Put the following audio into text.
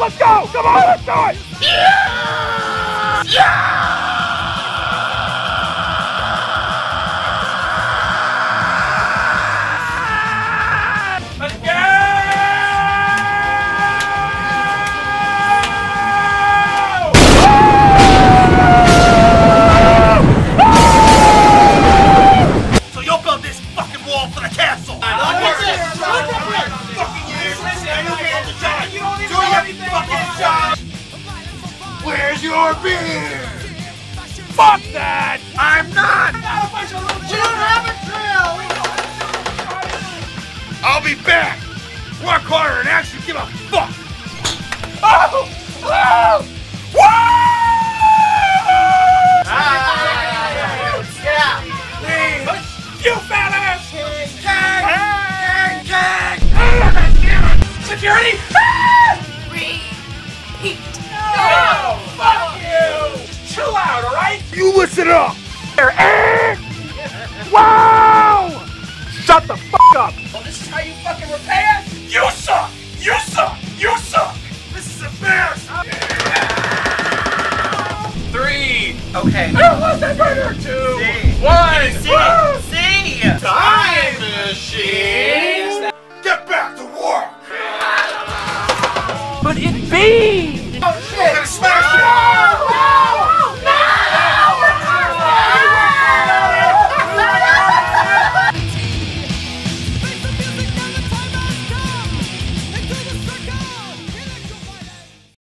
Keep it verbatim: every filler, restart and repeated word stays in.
let's go! Come on, let's do it! Yeah! Yeah! Let's go! So you'll build this fucking wall for the castle! I love it! Fucking years! You don't even do anything! Fucking shot! Where's your beer? Fuck that! I'm not! We don't have a drill! I'll be back! Work harder and actually give a fuck! Oh! Oh! Woo! Yeah! Please! You fellas! King! King! King! King! Security! Repeat! No! Fuck you! Chill out, alright? You listen up! Wow! Shut the fuck up! Well, this is how you fucking repay us? You suck! You suck! You suck! This is embarrassing! Three! Okay. Two! C. One! C! C! Time machine! Get back to work! But it be!